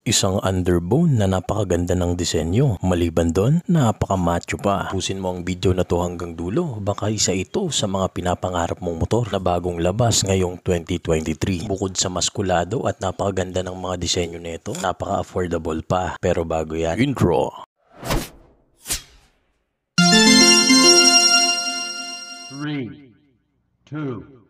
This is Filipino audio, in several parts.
Isang underbone na napakaganda ng disenyo. Maliban doon, napaka-macho pa. Pusin mo ang video na to hanggang dulo. Baka isa ito sa mga pinapangarap mong motor na bagong labas ngayong 2023. Bukod sa maskulado at napakaganda ng mga disenyo nito, napaka-affordable pa. Pero bago yan, intro! 3, 2, 1.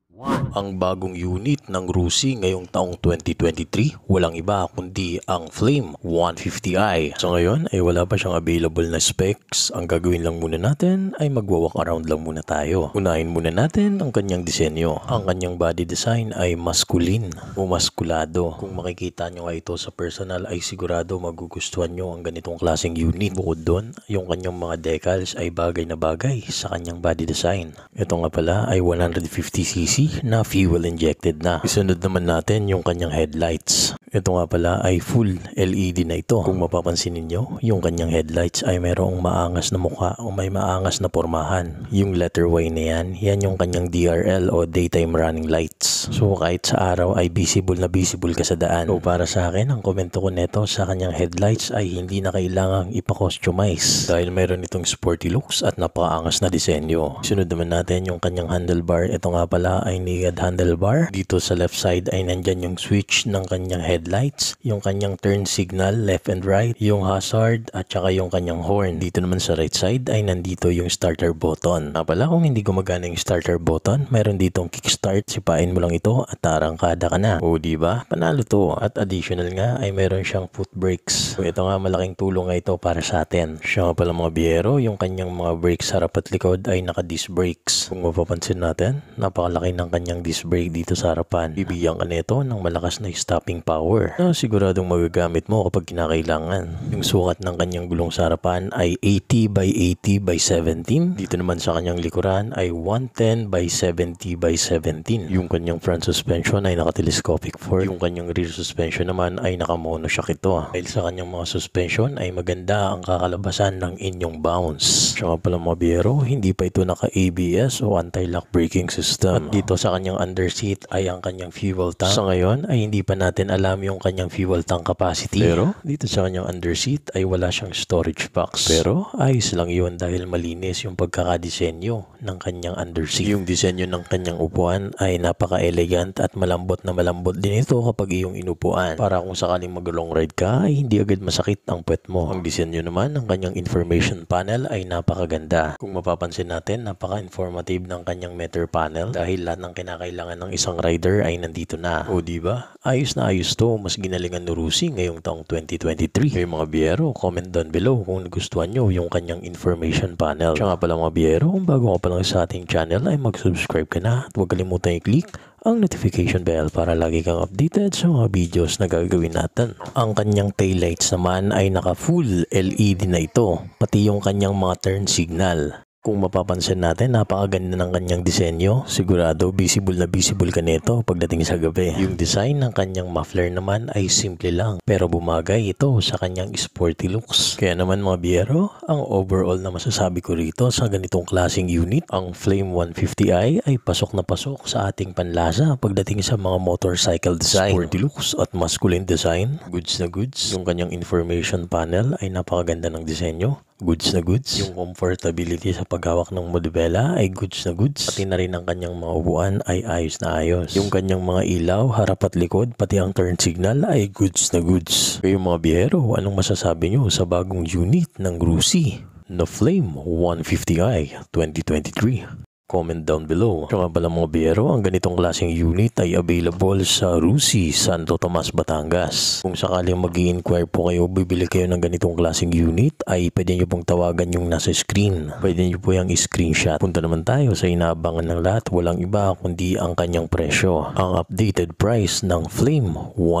Ang bagong unit ng Rusi ngayong taong 2023, walang iba kundi ang Flame 150i. So ngayon ay wala pa siyang available na specs. Ang gagawin lang muna natin ay magwa-walk around lang muna tayo. Unahin muna natin ang kanyang disenyo. Ang kanyang body design ay masculine o maskulado. Kung makikita nyo nga ito sa personal ay sigurado magugustuhan nyo ang ganitong klaseng unit. Bukod doon, yung kanyang mga decals ay bagay na bagay sa kanyang body design. Ito nga pala ay 150cc na fuel injected na. Isunod naman natin yung kanyang headlights. Ito nga pala ay full LED na ito. Kung mapapansin ninyo, yung kanyang headlights ay mayroong maangas na mukha o may maangas na pormahan. Yung letter Y na yan yung kanyang DRL o daytime running lights. So kahit sa araw ay visible ka sa daan. So para sa akin, ang komento ko neto sa kanyang headlights ay hindi na kailangang ipa-customize dahil mayroon itong sporty looks at napakaangas na disenyo. Sunod naman natin yung kanyang handlebar. Ito nga pala ay naked handlebar. Dito sa left side ay nandyan yung switch ng kanyang headlights, yung kanyang turn signal left and right, yung hazard at saka yung kanyang horn. Dito naman sa right side ay nandito yung starter button. Pala kung hindi gumagana yung starter button, mayroon ditong kickstart. Sipain mo lang ito at tarangkada ka na. O diba? Panalo to. At additional nga ay mayroon siyang foot brakes. So ito nga malaking tulong nga ito para sa atin. Siya nga pala mga biyero, yung kanyang mga brakes harap at likod ay naka-disc brakes. Kung mapapansin natin, napakalaki ng kanyang disc brake dito sa harapan. Bibigyan ka nito ng malakas na stopping power na siguradong magagamit mo kapag kinakailangan. Yung sukat ng kanyang gulong sa harapan ay 80 by 80 by 17. Dito naman sa kanyang likuran ay 110 by 70 by 17. Yung kanyang front suspension ay naka-telescopic fork. Yung kanyang rear suspension naman ay naka-monoshock ito. Dahil sa kanyang mga suspension ay maganda ang kakalabasan ng inyong bounce. Siya nga pala mga biyero, hindi pa ito naka-ABS o anti-lock braking system. At dito sa kanyang underseat ay ang kanyang fuel tank. Sa ngayon ay hindi pa natin alam yung kanyang fuel tank capacity. Pero dito sa kanyang underseat ay wala siyang storage box. Pero ayos lang yun dahil malinis yung pagkakadisenyo ng kanyang underseat. Yung disenyo ng kanyang upuan ay napaka-elegant at malambot na malambot din ito kapag iyong inupuan. Para kung sakaling mag-long ride ka ay hindi agad masakit ang puwet mo. Ang disenyo naman ng kanyang information panel ay napakaganda. Kung mapapansin natin, napaka-informative ng kanyang meter panel dahil lahat ng kinakailangan ng isang rider ay nandito na. O diba? Ayos na ayos to. Mas ginalingan ni Rusi ngayong taong 2023. May mga biyero, comment down below kung nagustuhan nyo yung kanyang information panel. Siya nga pala mga biyero, kung bago ka pa lang sa ating channel ay mag-subscribe ka na at huwag kalimutan i-click ang notification bell para lagi kang updated sa mga videos na gagawin natin. Ang kanyang taillights naman ay naka full LED na ito, pati yung kanyang mga turn signal. Kung mapapansin natin, napakaganda ng kanyang disenyo. Sigurado, visible ka nito pagdating sa gabi. Yung design ng kanyang muffler naman ay simple lang, pero bumagay ito sa kanyang sporty looks. Kaya naman mga biyero, ang overall na masasabi ko rito sa ganitong klaseng unit, ang Flame 150i ay pasok na pasok sa ating panlasa pagdating sa mga motorcycle design. Sporty looks at masculine design, goods na goods. Yung kanyang information panel ay napakaganda ng disenyo. Goods na goods. Yung comfortability sa paghawak ng modibela ay goods na goods. Pati na rin ang kanyang mga upuan ay ayos na ayos. Yung kanyang mga ilaw, harap at likod, pati ang turn signal ay goods na goods. Kaya mga biyero, anong masasabi nyo sa bagong unit ng Rusi na Flame 150i 2023? Comment down below. Siya nga pala mga biyero, ang ganitong klaseng unit ay available sa Rusi, Santo Tomas, Batangas. Kung sakaling mag-i-inquire po kayo, bibili kayo ng ganitong klaseng unit, ay pwede nyo pong tawagan yung nasa screen. Pwede nyo po yung screenshot. Punta naman tayo sa inaabangan ng lahat, walang iba kundi ang kanyang presyo. Ang updated price ng Flame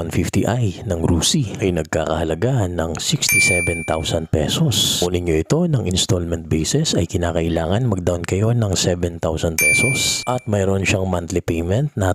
150i ng Rusi ay nagkakahalaga ng 67,000 pesos. Kunin nyo ito ng installment basis ay kinakailangan mag-down kayo ng 7,000 pesos at mayroon siyang monthly payment na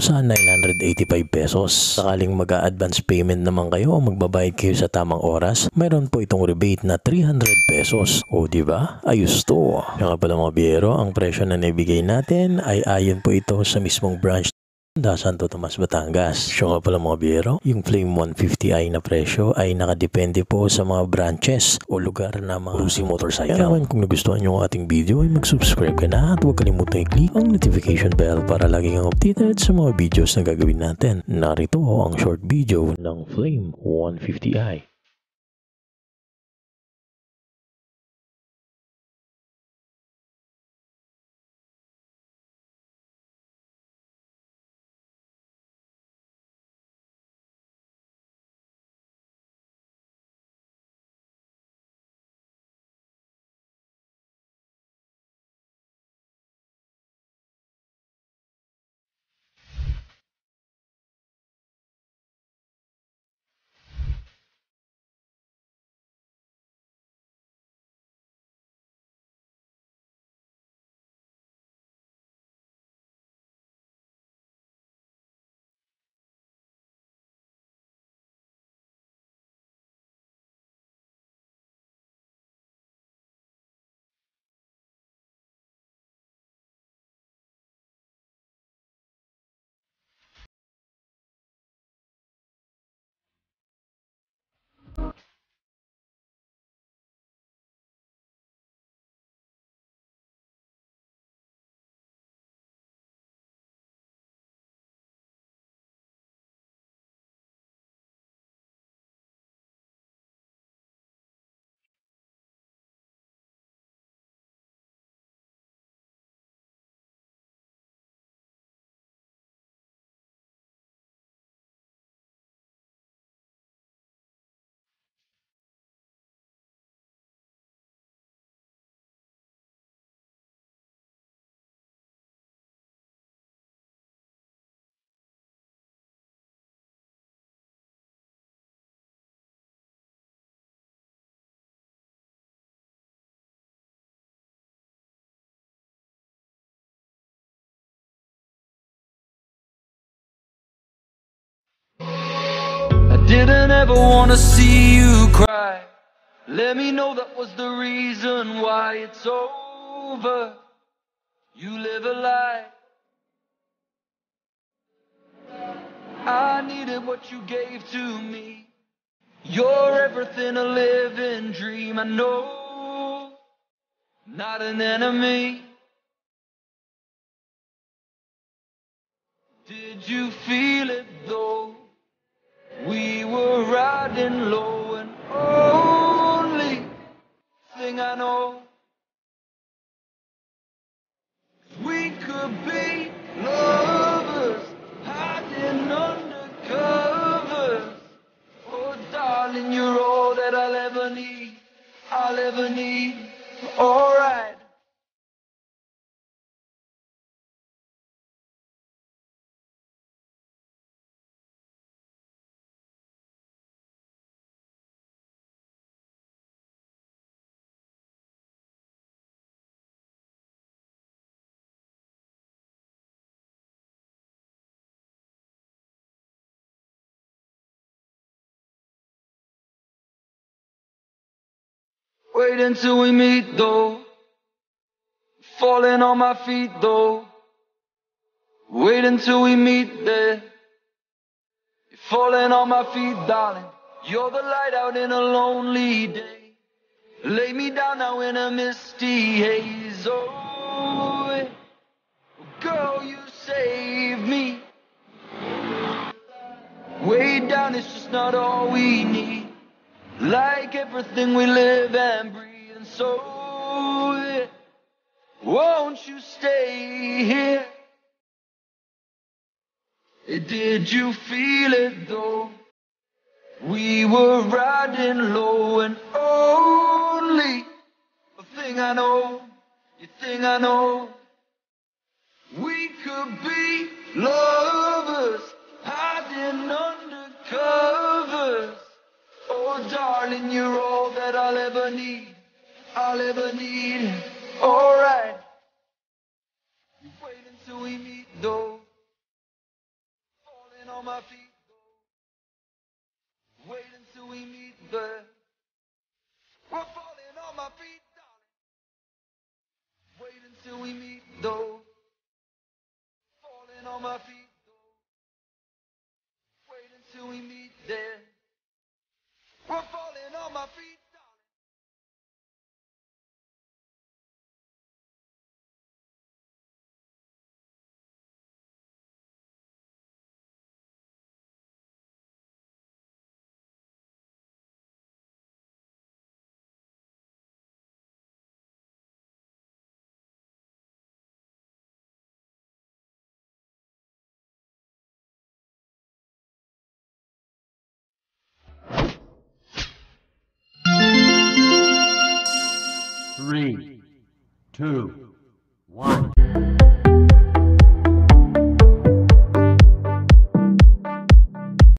2,985 pesos. Sakaling mag-a-advance payment naman kayo o magbabayad kayo sa tamang oras, mayroon po itong rebate na 300 pesos. O diba? Ayos to. Kaya nga pala mga biyero, ang presyo na naibigay natin ay ayon po ito sa mismong branch Santo Tomas, Batangas. Siya nga pala mga biyero, yung Flame 150i na presyo ay nakadepende po sa mga branches o lugar na mga Rusi Motorcycle. Kaya naman kung nagustuhan nyo ang ating video ay mag-subscribe ka na at huwag kalimutan i-click ang notification bell para lagi kang updated sa mga videos na gagawin natin. Narito ang short video ng Flame 150i. Didn't ever wanna see you cry. Let me know that was the reason why it's over. You live a lie. I needed what you gave to me. You're everything, a living dream. I know, not an enemy. Did you feel it though? We were riding low, and only thing I know, we could be lovers, hiding under covers. Oh darling, you're all that I'll ever need, I'll ever need. Alright. Wait until we meet though, falling on my feet though. Wait until we meet there, falling on my feet, darling. You're the light out in a lonely day. Lay me down now in a misty haze. Oh, girl, you save me. Way down, it's just not all we need. Like everything we live and breathe. And so, won't you stay here? Did you feel it though? We were riding low, and only the thing I know, the thing I know, we could be lovers, hiding under covers. Oh darling, you're all that I'll ever need, I'll ever need. Alright, wait until we meet though, falling on my feet. Wait until we meet there. We're falling on my feet, darling. Wait until we meet though. Falling on my feet though. my feet, darling. Three, two, one.